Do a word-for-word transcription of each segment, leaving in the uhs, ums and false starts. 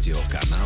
Радиоканал.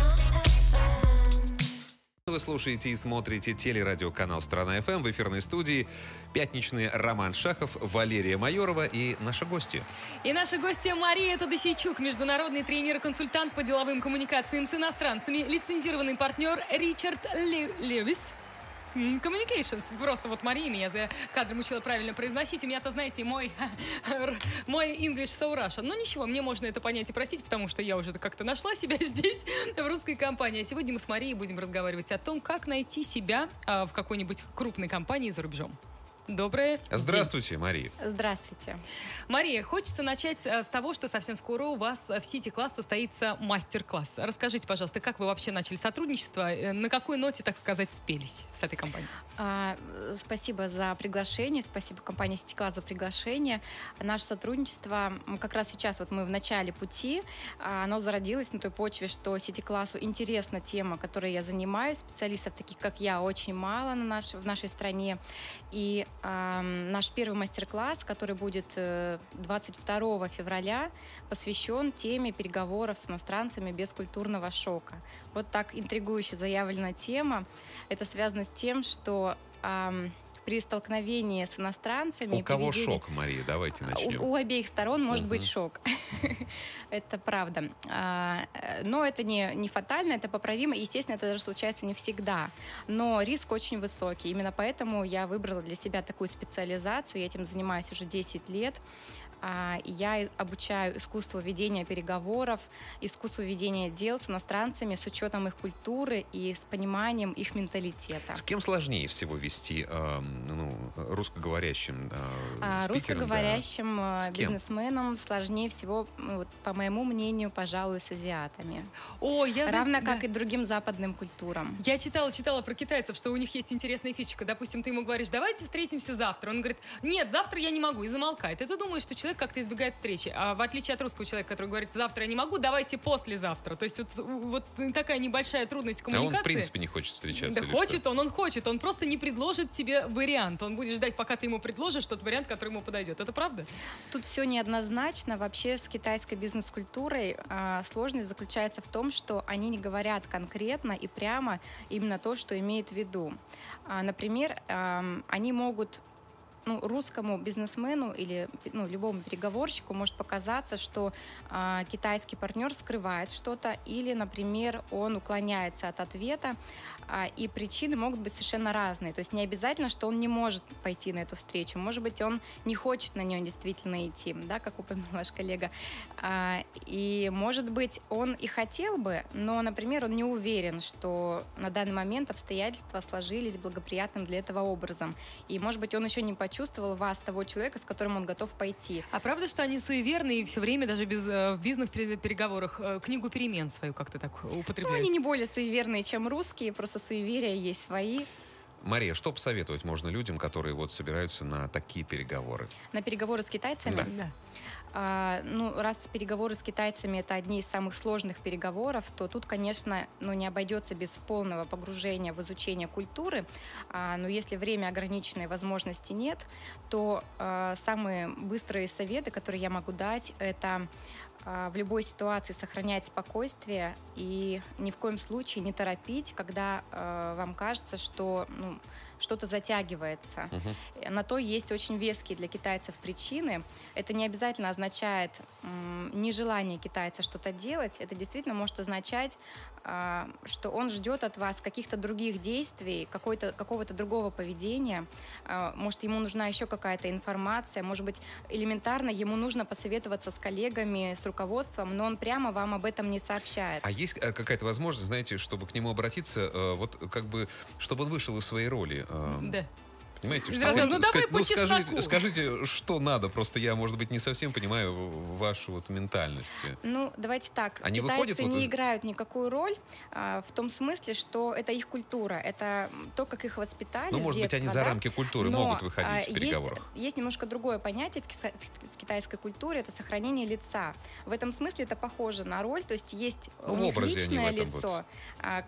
Вы слушаете и смотрите телерадиоканал «Страна.ФМ». В эфирной студии пятничный Роман Шахов, Валерия Майорова и наши гости. И наши гости Мария Тодосейчук, международный тренер и консультант по деловым коммуникациям с иностранцами, лицензированный партнер Ричард Ле- Левис. Communications. Просто вот Мария меня за кадром учила правильно произносить. У меня-то, знаете, мой, мой English so Russian. Но ничего, мне можно это понять и простить, потому что я уже как-то нашла себя здесь, в русской компании. А сегодня мы с Марией будем разговаривать о том, как найти себя а, в какой-нибудь крупной компании за рубежом. Доброе. Здравствуйте, день. Мария. Здравствуйте. Мария, хочется начать с того, что совсем скоро у вас в City Class состоится мастер-класс. Расскажите, пожалуйста, как вы вообще начали сотрудничество? На какой ноте, так сказать, спелись с этой компанией? А, спасибо за приглашение, спасибо компании City Class за приглашение. Наше сотрудничество, как раз сейчас вот мы в начале пути, оно зародилось на той почве, что City Class'у интересна тема, которой я занимаюсь. Специалистов таких, как я, очень мало на наш, в нашей стране. И наш первый мастер-класс, который будет двадцать второго февраля, посвящен теме переговоров с иностранцами без культурного шока. Вот так интригующе заявлена тема. Это связано с тем, что эм, при столкновении с иностранцами... У кого поведение... шок, Мария? Давайте начнем. У, у обеих сторон может uh-huh. быть шок. Это правда. Но это не, не фатально, это поправимо. Естественно, это даже случается не всегда. Но риск очень высокий. Именно поэтому я выбрала для себя такую специализацию. Я этим занимаюсь уже десять лет. Я обучаю искусству ведения переговоров, искусству ведения дел с иностранцами с учетом их культуры и с пониманием их менталитета. С кем сложнее всего вести э, ну, русскоговорящим э, спикерам? Русскоговорящим да. бизнесменам сложнее всего, вот, по моему мнению, пожалуй, с азиатами. О, я Равно да. как и другим западным культурам. Я читала, читала про китайцев, что у них есть интересная фишечка. Допустим, ты ему говоришь, давайте встретимся завтра. Он говорит, нет, завтра я не могу, и замолкает. И ты думаешь, что человек как-то избегает встречи. А в отличие от русского человека, который говорит, завтра я не могу, давайте послезавтра. То есть вот, вот такая небольшая трудность коммуникации. А он в принципе не хочет встречаться? Да хочет что? он, он хочет. Он просто не предложит тебе вариант. Он будет ждать, пока ты ему предложишь тот вариант, который ему подойдет. Это правда? Тут все неоднозначно. Вообще с китайской бизнес-культурой а, сложность заключается в том, что они не говорят конкретно и прямо именно то, что имеют в виду. А, например, а, они могут Ну, русскому бизнесмену или ну, любому переговорщику может показаться, что э, китайский партнер скрывает что-то или, например, он уклоняется от ответа, э, и причины могут быть совершенно разные. То есть не обязательно, что он не может пойти на эту встречу. Может быть, он не хочет на нее действительно идти, да, как упомянул ваш коллега. Э, и, может быть, он и хотел бы, но, например, он не уверен, что на данный момент обстоятельства сложились благоприятным для этого образом. И, может быть, он еще не почувствовал, чувствовал вас, того человека, с которым он готов пойти. А правда, что они суеверны и все время даже без, в бизнес-переговорах книгу перемен свою как-то так употребляют? Ну, они не более суеверные, чем русские, просто суеверия есть свои. Мария, что посоветовать можно людям, которые вот собираются на такие переговоры? На переговоры с китайцами? Да. Да. А, ну, раз переговоры с китайцами это одни из самых сложных переговоров, то тут, конечно, ну, не обойдется без полного погружения в изучение культуры. А, но если время ограничено и возможности нет, то а, самые быстрые советы, которые я могу дать, это а, в любой ситуации сохранять спокойствие и ни в коем случае не торопить, когда а, вам кажется, что ну, что-то затягивается. Uh-huh. На то есть очень веские для китайцев причины. Это не обязательно означает м, нежелание китайца что-то делать. Это действительно может означать, а, что он ждет от вас каких-то других действий, какой-то, какого-то другого поведения. А, может, ему нужна еще какая-то информация. Может быть, элементарно ему нужно посоветоваться с коллегами, с руководством, но он прямо вам об этом не сообщает. А есть какая-то возможность, знаете, чтобы к нему обратиться, вот как бы, чтобы он вышел из своей роли? Да. Понимаете, что, ну, давай сказать, по ну, скажите, скажите, что надо, просто я, может быть, не совсем понимаю вашу вот ментальность. Ну, давайте так. Они Китайцы выходят, не вот из... играют никакую роль а, в том смысле, что это их культура, это то, как их воспитали. Ну, может детства, быть, они за да? рамки культуры Но, могут выходить а, в переговорах. Есть, есть немножко другое понятие в, киса- в китайской культуре, это сохранение лица. В этом смысле это похоже на роль, то есть есть ну, у них личное лицо, вот. а,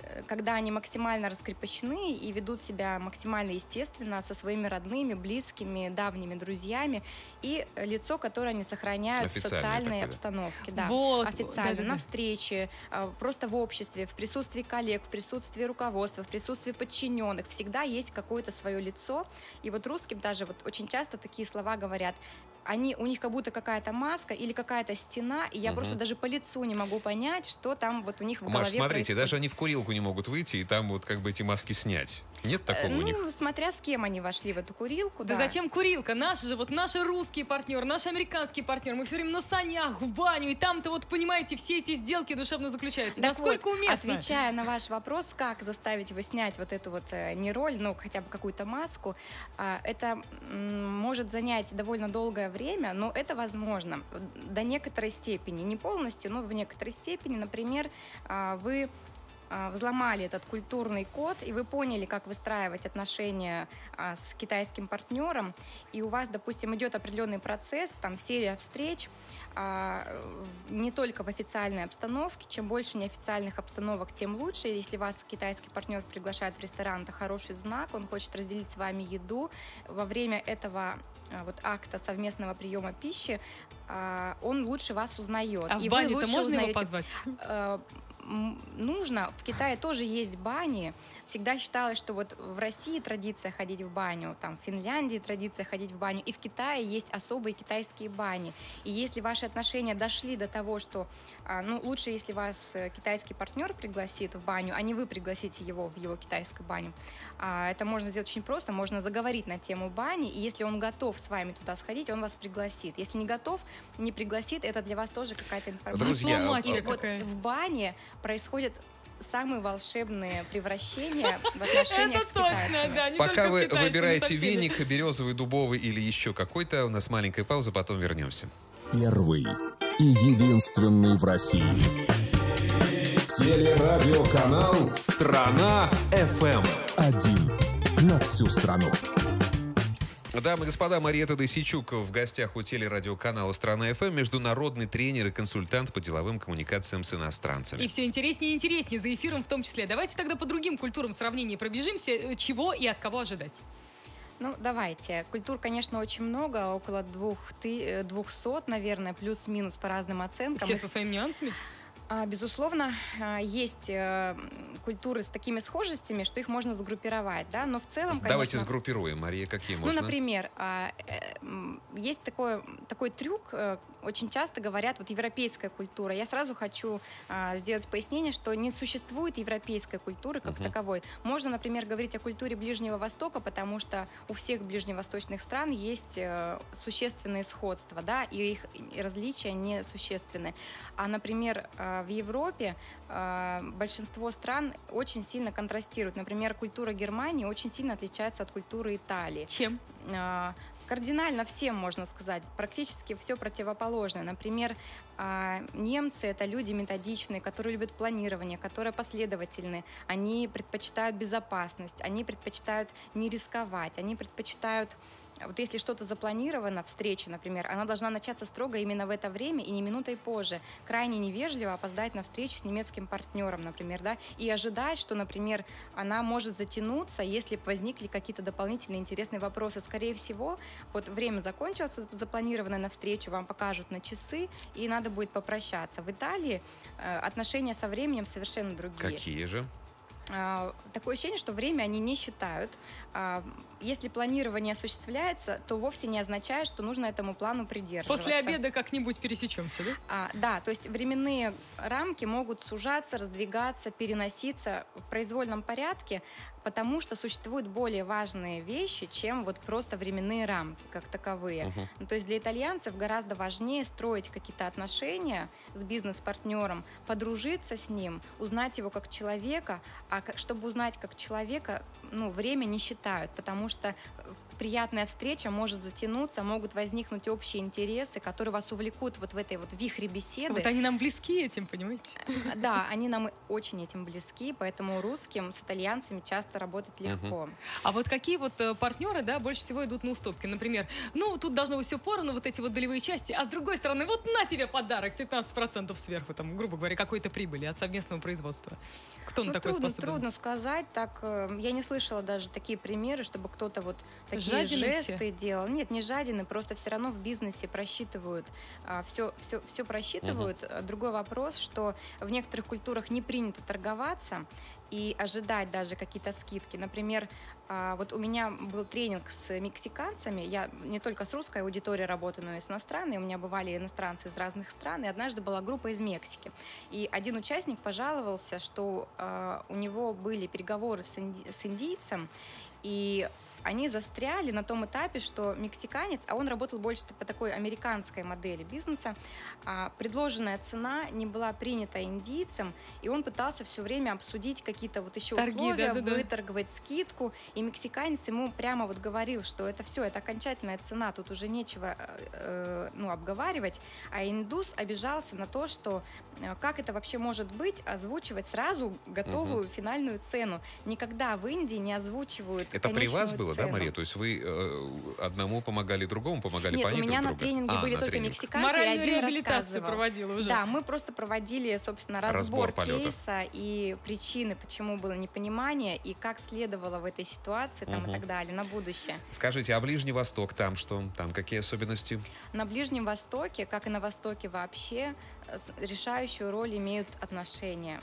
когда они максимально раскрепощены и ведут себя максимально естественно со своими родными, близкими, давними друзьями, и лицо, которое они сохраняют в социальной обстановке. Да, вот. Официально, Да, да, на да. встрече, просто в обществе, в присутствии коллег, в присутствии руководства, в присутствии подчиненных. Всегда есть какое-то свое лицо. И вот русским даже вот очень часто такие слова говорят. Они, у них как будто какая-то маска или какая-то стена, и я угу. просто даже по лицу не могу понять, что там вот у них в голове Маш, смотрите, происходит. даже они в курилку не могут выйти и там вот как бы эти маски снять. Нет такого ну, у них? Ну, смотря с кем они вошли в эту курилку. Да, да. зачем курилка? Наши же, вот наши русские партнеры, наш американский партнер, мы все время на санях, в баню, и там-то вот, понимаете, все эти сделки душевно заключаются. Так Насколько вот, уместно? Отвечая на ваш вопрос, как заставить его снять вот эту вот э, не роль, ну, хотя бы какую-то маску, э, это м, может занять довольно долгое время, но это возможно до некоторой степени. Не полностью, но в некоторой степени. Например, э, вы взломали этот культурный код, и вы поняли, как выстраивать отношения а, с китайским партнером, и у вас, допустим, идет определенный процесс, там, серия встреч, а, не только в официальной обстановке. Чем больше неофициальных обстановок, тем лучше. Если вас китайский партнер приглашает в ресторан, это хороший знак, он хочет разделить с вами еду. Во время этого а, вот, акта совместного приема пищи а, он лучше вас узнает. А и в бане-то можно узнаете, его позвать? А, нужно. В Китае тоже есть бани. Всегда считалось, что вот в России традиция ходить в баню, там в Финляндии традиция ходить в баню, и в Китае есть особые китайские бани. И если ваши отношения дошли до того, что, ну, лучше, если вас китайский партнер пригласит в баню, а не вы пригласите его в его китайскую баню. Это можно сделать очень просто. Можно заговорить на тему бани, и если он готов с вами туда сходить, он вас пригласит. Если не готов, не пригласит, это для вас тоже какая-то информация. Друзья, и вот в бане происходят самые волшебные превращения в отношениях с китайцами. Да, пока вы выбираете веник, березовый, дубовый или еще какой-то, у нас маленькая пауза, потом вернемся. Первый и единственный в России. Телерадиоканал «Страна эф эм». Один на всю страну. Дамы и господа, Мария Тадысичук в гостях у телерадиоканала «Страна эф эм», международный тренер и консультант по деловым коммуникациям с иностранцами. И все интереснее и интереснее, за эфиром в том числе. Давайте тогда по другим культурам сравнения пробежимся. Чего и от кого ожидать? Ну, давайте. Культур, конечно, очень много, около двух, ты, двухсот, наверное, плюс-минус по разным оценкам. Все со своими нюансами? Безусловно, есть культуры с такими схожестями, что их можно сгруппировать, да, но в целом, конечно... Давайте сгруппируем, Мария, какие можно? Ну, например, есть такой, такой трюк, очень часто говорят, вот европейская культура. Я сразу хочу сделать пояснение, что не существует европейской культуры как uh-huh. таковой. Можно, например, говорить о культуре Ближнего Востока, потому что у всех ближневосточных стран есть существенные сходства, да, и их различия не существенны. А, например, в Европе э, большинство стран очень сильно контрастируют. Например, культура Германии очень сильно отличается от культуры Италии. Чем? Э, кардинально всем, можно сказать. Практически все противоположное. Например, э, немцы — это люди методичные, которые любят планирование, которые последовательны. Они предпочитают безопасность, они предпочитают не рисковать, они предпочитают... Вот если что-то запланировано, встреча, например, она должна начаться строго именно в это время и не минутой позже. Крайне невежливо опоздать на встречу с немецким партнером, например, да, и ожидать, что, например, она может затянуться, если возникли какие-то дополнительные интересные вопросы. Скорее всего, вот время закончилось, запланированное на встречу, вам покажут на часы, и надо будет попрощаться. В Италии э, отношения со временем совершенно другие. Какие же? Такое ощущение, что время они не считают. Если планирование осуществляется, то вовсе не означает, что нужно этому плану придерживаться. После обеда как-нибудь пересечемся, да? А, да, то есть временные рамки могут сужаться, раздвигаться, переноситься в произвольном порядке, потому что существуют более важные вещи, чем вот просто временные рамки как таковые. Uh-huh. Ну, то есть для итальянцев гораздо важнее строить какие-то отношения с бизнес-партнером, подружиться с ним, узнать его как человека, а чтобы узнать как человека, ну, время не считают, потому что приятная встреча может затянуться, могут возникнуть общие интересы, которые вас увлекут вот в этой вот вихре беседы. Вот они нам близки этим, понимаете? Да, они нам очень этим близки, поэтому русским с итальянцами часто работать легко. Uh-huh. А вот какие вот партнеры, да, больше всего идут на уступки? Например, ну, тут должно быть все поровну, вот эти вот долевые части, а с другой стороны, вот на тебе подарок, пятнадцать процентов сверху, там, грубо говоря, какой-то прибыли от совместного производства. Кто на ну, такой трудно, способен? Трудно сказать, так, я не слышала даже такие примеры, чтобы кто-то вот такие Жадины жесты все? делал. Нет, не жадины, просто все равно в бизнесе просчитывают, а, все, все, все просчитывают. Uh-huh. Другой вопрос, что в некоторых культурах не принято торговаться и ожидать даже какие-то скидки. Например, а, вот у меня был тренинг с мексиканцами, я не только с русской аудиторией работаю, но и с иностранной, у меня бывали иностранцы из разных стран, и однажды была группа из Мексики. И один участник пожаловался, что а, у него были переговоры с, инди- с индийцем, и они застряли на том этапе, что мексиканец, а он работал больше по такой американской модели бизнеса, а, предложенная цена не была принята индийцем, и он пытался все время обсудить какие-то вот еще Торги, условия, да, да, выторговать скидку, и мексиканец ему прямо вот говорил, что это все, это окончательная цена, тут уже нечего э, ну, обговаривать, а индус обижался на то, что э, как это вообще может быть, озвучивать сразу готовую угу. финальную цену. Никогда в Индии не озвучивают это при вас цену. было, да, Мария? То есть вы э, одному помогали, другому помогали Нет, понять у меня друг на друга? тренинге а, были на только тренинг. мексиканцы, Моральную и один реабилитацию рассказывал. проводила уже. Да, мы просто проводили, собственно, разбор, разбор кейса и причины, почему было непонимание, и как следовало в этой ситуации там, угу. и так далее, на будущее. Скажите, а Ближний Восток, там что? Там какие особенности? На Ближнем Востоке, как и на Востоке вообще, решающую роль имеют отношения.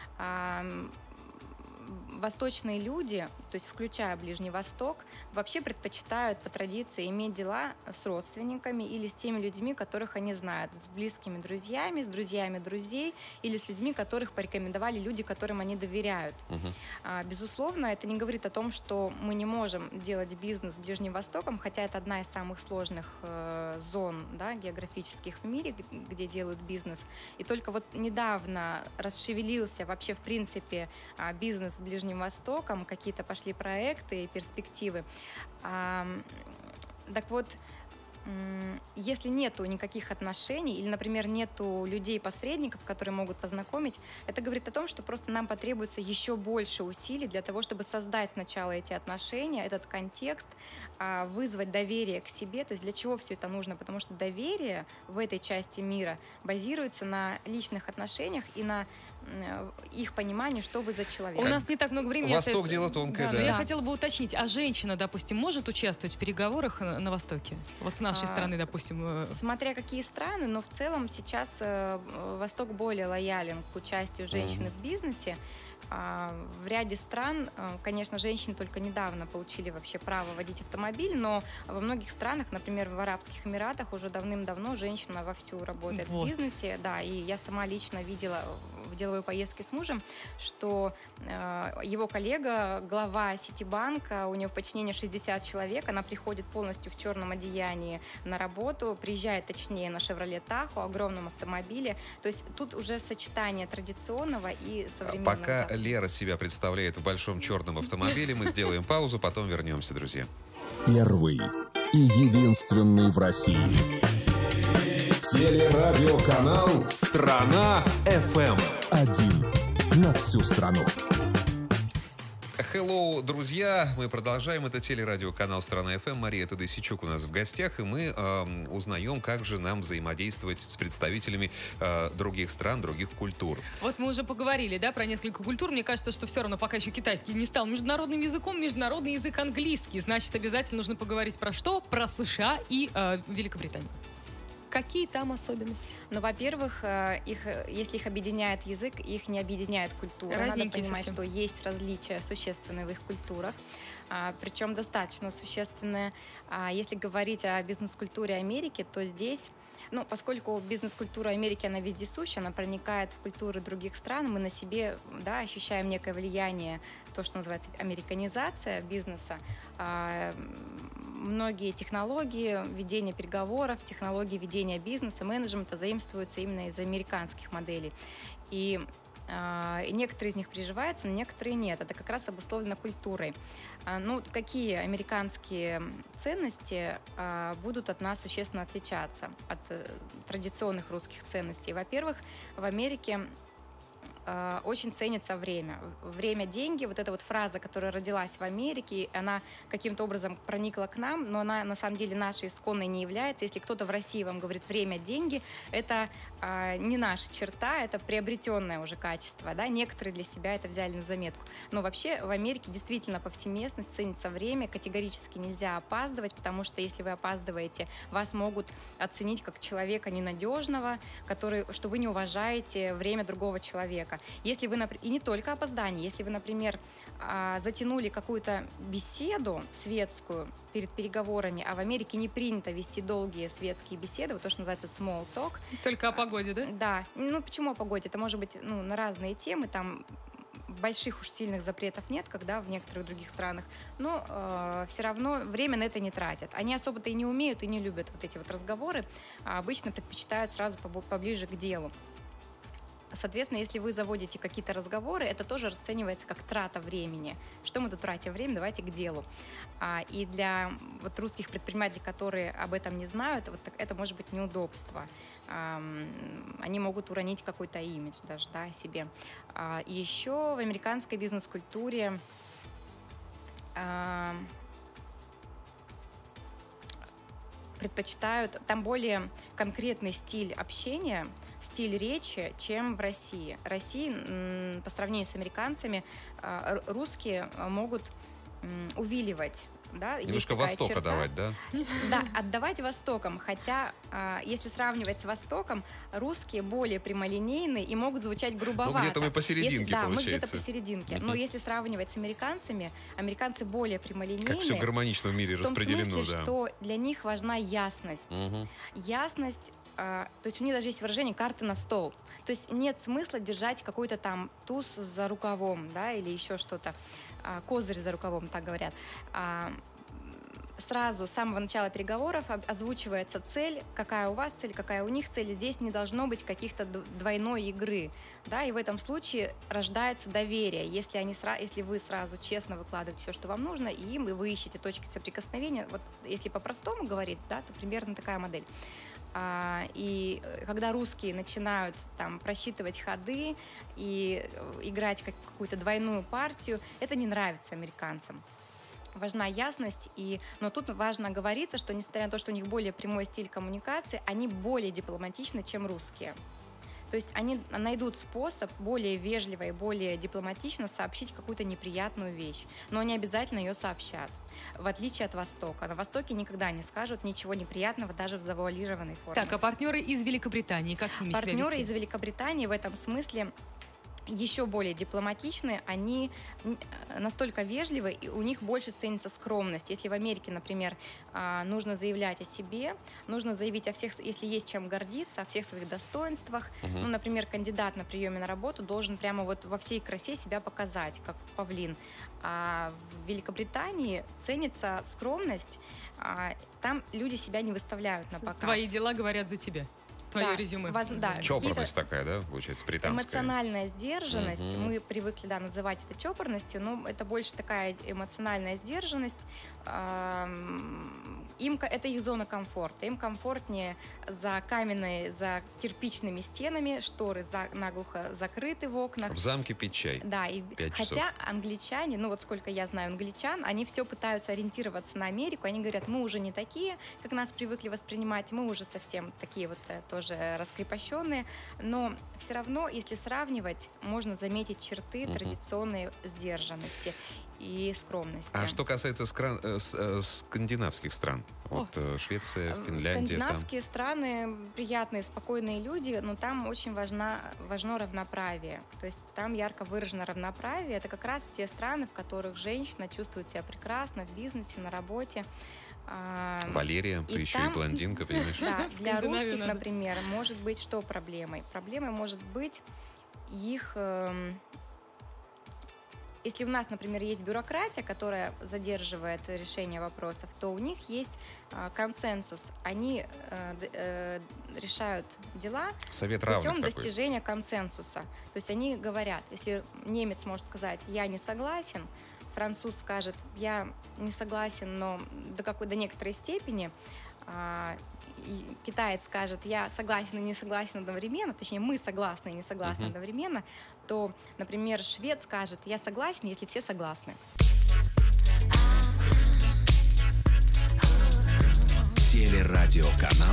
Восточные люди, то есть включая Ближний Восток, вообще предпочитают по традиции иметь дела с родственниками или с теми людьми, которых они знают, с близкими друзьями, с друзьями друзей или с людьми, которых порекомендовали люди, которым они доверяют. Uh-huh. А, безусловно, это не говорит о том, что мы не можем делать бизнес с Ближним Востоком, хотя это одна из самых сложных э, зон, да, географических в мире, где делают бизнес. И только вот недавно расшевелился вообще в принципе бизнес с Ближним Востоком, какие-то пошли проекты и перспективы. А, так вот, если нету никаких отношений или, например, нету людей-посредников, которые могут познакомить, это говорит о том, что просто нам потребуется еще больше усилий для того, чтобы создать сначала эти отношения, этот контекст, вызвать доверие к себе. То есть для чего все это нужно? Потому что доверие в этой части мира базируется на личных отношениях и на их понимание, что вы за человек. У нас не так много времени. Восток остается. дело тонкое, да. да. Но я хотела бы уточнить, а женщина, допустим, может участвовать в переговорах на, на Востоке? Вот с нашей а, стороны, допустим. Смотря какие страны, но в целом сейчас э, Восток более лоялен к участию женщины mm-hmm. в бизнесе. В ряде стран, конечно, женщины только недавно получили вообще право водить автомобиль, но во многих странах, например, в Арабских Эмиратах, уже давным-давно женщина вовсю работает вот. в бизнесе. Да, и я сама лично видела в деловой поездке с мужем, что его коллега, глава Ситибанка, у нее в подчинении шестьдесят человек, она приходит полностью в черном одеянии на работу, приезжает, точнее, на «Шевроле Тахо», огромном автомобиле. То есть тут уже сочетание традиционного и современного. Пока Лера себя представляет в большом черном автомобиле, мы сделаем паузу, потом вернемся, друзья. Первый и единственный в России. Телерадиоканал «Страна эф эм». Один на всю страну. Hello, друзья! Мы продолжаем. Это телерадиоканал «Страна эф эм». Мария Тадысичук у нас в гостях, и мы э, узнаем, как же нам взаимодействовать с представителями э, других стран, других культур. Вот мы уже поговорили, да, про несколько культур. Мне кажется, что все равно пока еще китайский не стал международным языком, международный язык английский. Значит, обязательно нужно поговорить про что? Про США и э, Великобританию. Какие там особенности? Ну, во-первых, их, если их объединяет язык, их не объединяет культура. Разненькие Надо понимать, совсем. Что есть различия существенные в их культурах, а, причем достаточно существенные. А если говорить о бизнес-культуре Америки, то здесь, ну, поскольку бизнес-культура Америки, она вездесуща, она проникает в культуры других стран, мы на себе, да, ощущаем некое влияние, то, что называется американизация бизнеса. А, многие технологии ведения переговоров, технологии ведения бизнеса, менеджмента заимствуются именно из американских моделей. И А, и некоторые из них приживаются, но некоторые нет. Это как раз обусловлено культурой. А, ну, какие американские ценности а, будут от нас существенно отличаться от а, традиционных русских ценностей? Во-первых, в Америке а, очень ценится время. Время – деньги. Вот эта вот фраза, которая родилась в Америке, она каким-то образом проникла к нам, но она на самом деле нашей исконной не является. Если кто-то в России вам говорит «время – деньги», это а, не наша черта, это приобретенное уже качество. Да? Некоторые для себя это взяли на заметку. Но вообще в Америке действительно повсеместно ценится время. Категорически нельзя опаздывать, потому что если вы опаздываете, вас могут оценить как человека ненадежного, который, что вы не уважаете время другого человека. Если вы, и не только опоздание, если вы, например, затянули какую-то беседу светскую перед переговорами, а в Америке не принято вести долгие светские беседы, вот то, что называется small talk. Только о погоде, да? Да. Ну, почему о погоде? Это может быть ну, на разные темы, там больших уж сильных запретов нет, когда в некоторых других странах, но э, все равно время на это не тратят. Они особо-то и не умеют, и не любят вот эти вот разговоры, а обычно предпочитают сразу поближе к делу. Соответственно, если вы заводите какие-то разговоры, это тоже расценивается как трата времени. Что мы тут тратим время? Давайте к делу. А, и для вот русских предпринимателей, которые об этом не знают, вот так, это может быть неудобство. А, они могут уронить какой-то имидж даже, да, о себе. А, и еще в американской бизнес-культуре а, предпочитают, там более конкретный стиль общения, стиль речи, чем в России. В России, по сравнению с американцами, русские могут увиливать. Да, немножко Востока черта. Давать, да? Да, отдавать Востоком. Хотя, если сравнивать с Востоком, русские более прямолинейные и могут звучать грубовато. Ну, где-то мы посерединке, если, да, получается. мы где-то посерединке. Uh-huh. Но если сравнивать с американцами, американцы более прямолинейные. Как все гармонично в мире в том распределено, смысле, да. что для них важна ясность. Uh-huh. Ясность, а, то есть у них даже есть выражение «карты на стол». То есть нет смысла держать какой-то там туз за рукавом, да, или еще что-то. А, козырь за рукавом, так говорят. А, сразу с самого начала переговоров озвучивается цель, какая у вас цель, какая у них цель. Здесь не должно быть каких-то двойной игры, да, и в этом случае рождается доверие. Если, они, если вы сразу честно выкладываете все, что вам нужно, и им, и вы ищете точки соприкосновения, вот если по-простому говорить, да, то примерно такая модель. А, и когда русские начинают там просчитывать ходы и играть как какую-то двойную партию, это не нравится американцам. Важна ясность, и, но тут важно оговориться, что несмотря на то, что у них более прямой стиль коммуникации, они более дипломатичны, чем русские. То есть они найдут способ более вежливо и более дипломатично сообщить какую-то неприятную вещь, но они обязательно ее сообщат, в отличие от Востока. На Востоке никогда не скажут ничего неприятного, даже в завуалированной форме. Так, а партнеры из Великобритании, как с ними себя вести? Партнеры из Великобритании в этом смысле еще более дипломатичны, они настолько вежливы, и у них больше ценится скромность. Если в Америке, например, нужно заявлять о себе, нужно заявить о всех, если есть чем гордиться, о всех своих достоинствах. Uh-huh. Ну, например, кандидат на приеме на работу должен прямо вот во всей красе себя показать, как павлин. А в Великобритании ценится скромность, там люди себя не выставляют на показ. Твои дела говорят за тебя. Твое да, резюме. Воз, да, чопорность такая, да, получается, британская. Эмоциональная сдержанность. Uh-huh. Мы привыкли, да, называть это чопорностью, но это больше такая эмоциональная сдержанность. Им, это их зона комфорта. Им комфортнее за каменной, за кирпичными стенами, шторы за, наглухо закрыты в окнах. В замке пить чай. Да, и хотя англичане, ну вот сколько я знаю англичан, они все пытаются ориентироваться на Америку. Они говорят, мы уже не такие, как нас привыкли воспринимать, мы уже совсем такие вот тоже раскрепощенные. Но все равно, если сравнивать, можно заметить черты uh-huh. традиционной сдержанности и скромности. А что касается скра- э, с, э, скандинавских стран? Вот э, Швеция, Финляндия. Скандинавские там. страны приятные, спокойные люди, но там очень важна, важно равноправие. То есть там ярко выражено равноправие. Это как раз те страны, в которых женщина чувствует себя прекрасно в бизнесе, на работе. Валерия, ты еще и блондинка, понимаешь? Да, для русских, например, может быть что проблемой? Проблемой может быть их... если у нас, например, есть бюрократия, которая задерживает решение вопросов, то у них есть э, консенсус. Они э, э, решают дела Совет путем равных такой. достижения консенсуса. То есть они говорят, если немец может сказать «я не согласен», француз скажет «я не согласен, но до какой до некоторой степени», а, и китаец скажет «я согласен и не согласен одновременно», точнее мы согласны и не согласны uh-huh. одновременно, то, например, швед скажет «я согласен, если все согласны». Телерадиоканал.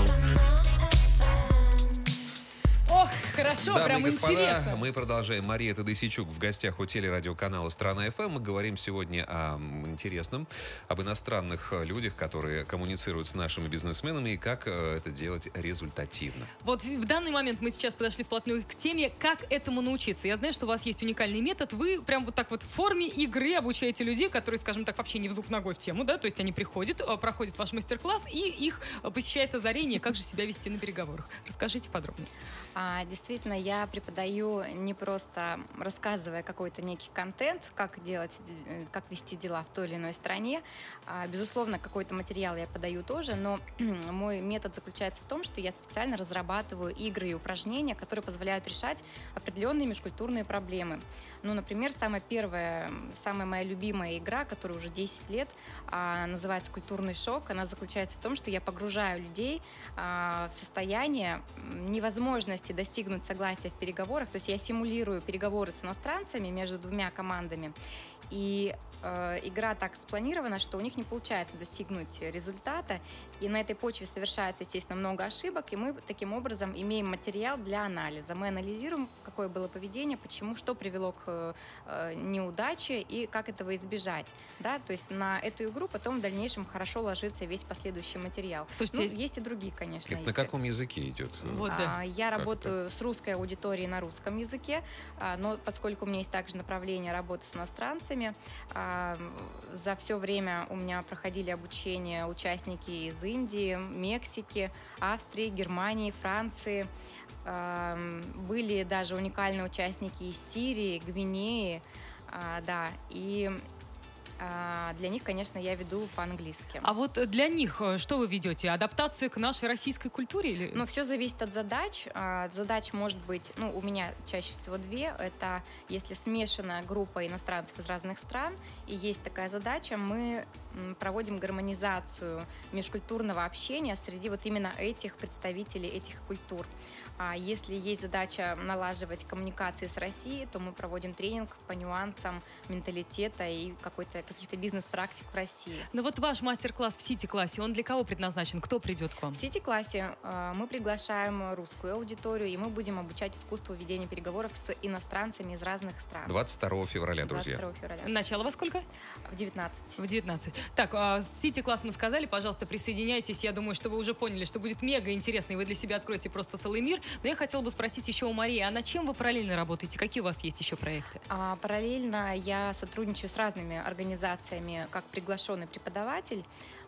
Ох, хорошо, Дамы прям и господа, интересно. мы продолжаем. Мария Тадысичук в гостях у телерадиоканала «Страна ФМ». Мы говорим сегодня о интересном, об иностранных людях, которые коммуницируют с нашими бизнесменами, и как это делать результативно. Вот в данный момент мы сейчас подошли вплотную к теме, как этому научиться. Я знаю, что у вас есть уникальный метод. Вы прям вот так вот в форме игры обучаете людей, которые, скажем так, вообще не в зуб ногой в тему, да, то есть они приходят, проходят ваш мастер-класс, и их посещает озарение, как же себя вести на переговорах. Расскажите подробнее. А, действительно, я преподаю не просто рассказывая какой-то некий контент, как делать, как вести дела в той или иной стране. А, безусловно, какой-то материал я подаю тоже, но мой метод заключается в том, что я специально разрабатываю игры и упражнения, которые позволяют решать определенные межкультурные проблемы. Ну, например, самая первая, самая моя любимая игра, которая уже десять лет, а, называется «Культурный шок». Она заключается в том, что я погружаю людей а, в состояние невозможности достигнуть согласия в переговорах. То есть я симулирую переговоры с иностранцами между двумя командами. И э, игра так спланирована, что у них не получается достигнуть результата. И на этой почве совершается, естественно, много ошибок. И мы таким образом имеем материал для анализа. Мы анализируем, какое было поведение, почему, что привело к э, неудаче и как этого избежать. Да? То есть на эту игру потом в дальнейшем хорошо ложится весь последующий материал. Слушайте, ну, есть и другие, конечно, Это игры. на каком языке идет? Вот, да. А, я Как работаю с русской аудиторией на русском языке, а, но поскольку у меня есть также направление работы с иностранцами, а, за все время у меня проходили обучение участники из Индии, Мексики, Австрии, Германии, Франции. А, были даже уникальные участники из Сирии, Гвинеи, а, да, и а, для них, конечно, я веду по-английски. А вот для них что вы ведете? Адаптация к нашей российской культуре? Или... Ну, все зависит от задач. А, задач может быть, ну, у меня чаще всего две. Это если смешанная группа иностранцев из разных стран, и есть такая задача, мы проводим гармонизацию межкультурного общения среди вот именно этих представителей этих культур. А если есть задача налаживать коммуникации с Россией, то мы проводим тренинг по нюансам менталитета и какой-то, каких-то бизнес-практик в России. Ну вот ваш мастер-класс в Сити-классе, он для кого предназначен? Кто придет к вам? В Сити-классе э, мы приглашаем русскую аудиторию, и мы будем обучать искусству ведения переговоров с иностранцами из разных стран. двадцать второго февраля, друзья. двадцать второго февраля. Начало во сколько? В девятнадцать. В девятнадцать. Так, а, Сити-класс мы сказали, пожалуйста, присоединяйтесь. Я думаю, что вы уже поняли, что будет мега интересно, и вы для себя откроете просто целый мир. Но я хотела бы спросить еще у Марии, а над чем вы параллельно работаете? Какие у вас есть еще проекты? А, параллельно я сотрудничаю с разными организациями как приглашенный преподаватель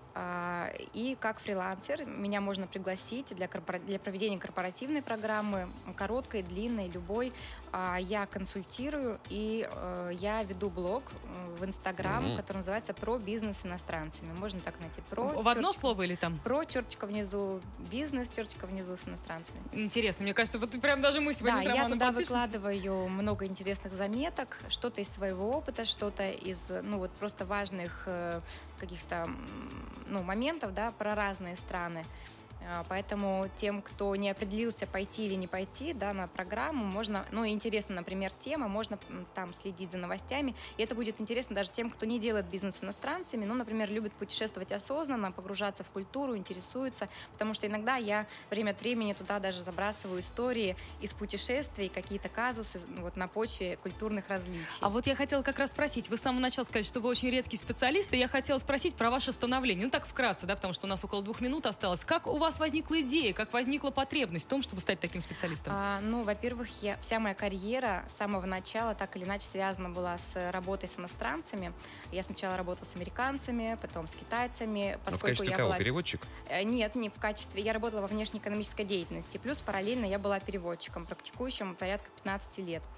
а, и как фрилансер. Меня можно пригласить для, корпора... для проведения корпоративной программы, короткой, длинной, любой. А, я консультирую, и а, я веду блог в Инстаграм, mm-hmm. который называется «Про бизнес с иностранцами». Можно так найти. Про, в одно черточка, слово или там? Про, черточка внизу, бизнес, черточка внизу с иностранцами. Интересно, мне кажется, вот прям даже мы сегодня да, с Романом я туда подпишемся. выкладываю много интересных заметок, что-то из своего опыта, что-то из, ну вот просто важных э, каких-то, ну, моментов, да, про разные страны. Поэтому тем, кто не определился пойти или не пойти, да, на программу, можно, ну, интересно, например, тема, можно там следить за новостями. И это будет интересно даже тем, кто не делает бизнес с иностранцами, ну, например, любит путешествовать осознанно, погружаться в культуру, интересуется, потому что иногда я время от времени туда даже забрасываю истории из путешествий, какие-то казусы вот на почве культурных различий. А вот я хотела как раз спросить, вы с самого начала сказали, что вы очень редкий специалист, и я хотела спросить про ваше становление. Ну, так вкратце, да, потому что у нас около двух минут осталось. Как у вас возникла идея, как возникла потребность в том, чтобы стать таким специалистом? А, ну, во-первых, я, вся моя карьера с самого начала так или иначе связана была с работой с иностранцами. Я сначала работала с американцами, потом с китайцами. Но в качестве я кого? была... Переводчик? Нет, не в качестве. Я работала во внешнеэкономической деятельности. Плюс параллельно я была переводчиком, практикующим порядка пятнадцати лет.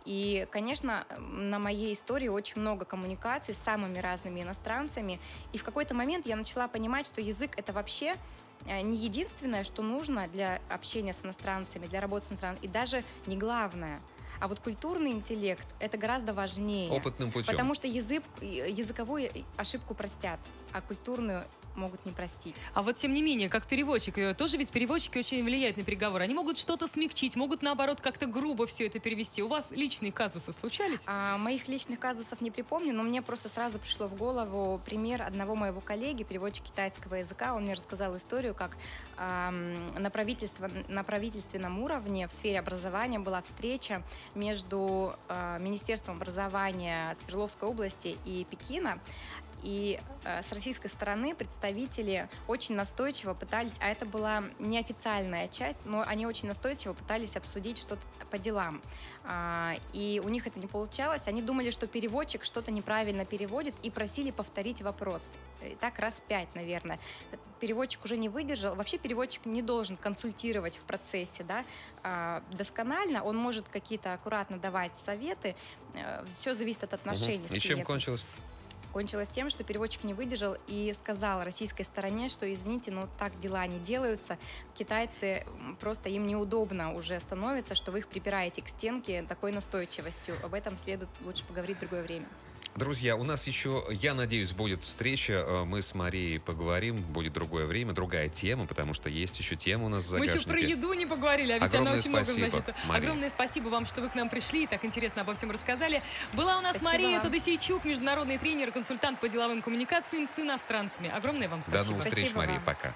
И, конечно, на моей истории очень много коммуникаций с самыми разными иностранцами. И в какой-то момент я начала понимать, что язык — это вообще не единственное, что нужно для общения с иностранцами, для работы с иностранцами, и даже не главное. А вот культурный интеллект — это гораздо важнее. Опытным путем. Потому что язык, языковую ошибку простят, а культурную могут не простить. А вот тем не менее, как переводчик, тоже ведь переводчики очень влияют на переговоры. Они могут что-то смягчить, могут наоборот как-то грубо все это перевести. У вас личные казусы случались? А, моих личных казусов не припомню, но мне просто сразу пришло в голову пример одного моего коллеги, переводчика китайского языка. Он мне рассказал историю, как а, на, правительство, на правительственном уровне в сфере образования была встреча между а, Министерством образования Свердловской области и Пекина. И э, с российской стороны представители очень настойчиво пытались, а это была неофициальная часть, но они очень настойчиво пытались обсудить что-то по делам. А, и у них это не получалось. Они думали, что переводчик что-то неправильно переводит, и просили повторить вопрос. И так раз пять, наверное. Переводчик уже не выдержал. Вообще переводчик не должен консультировать в процессе, да, а, досконально. Он может какие-то аккуратно давать советы. Все зависит от отношений. Угу. И чем кончилось? Кончилось тем, что переводчик не выдержал и сказал российской стороне, что, извините, но так дела не делаются. Китайцы, просто им неудобно уже становится, что вы их припираете к стенке такой настойчивостью. Об этом следует лучше поговорить в другое время. Друзья, у нас еще, я надеюсь, будет встреча. Мы с Марией поговорим. Будет другое время, другая тема, потому что есть еще тема у нас в загашнике. Мы еще про еду не поговорили, а ведь Огромное она очень спасибо, много значит. Мария. Огромное спасибо вам, что вы к нам пришли и так интересно обо всем рассказали. Была у нас Спасибо Мария вам. Тадасейчук, международный тренер, консультант по деловым коммуникациям с иностранцами. Огромное вам спасибо. До новых встреч, Спасибо Мария. вам. Пока.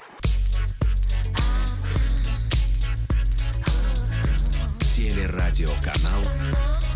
Телерадиоканал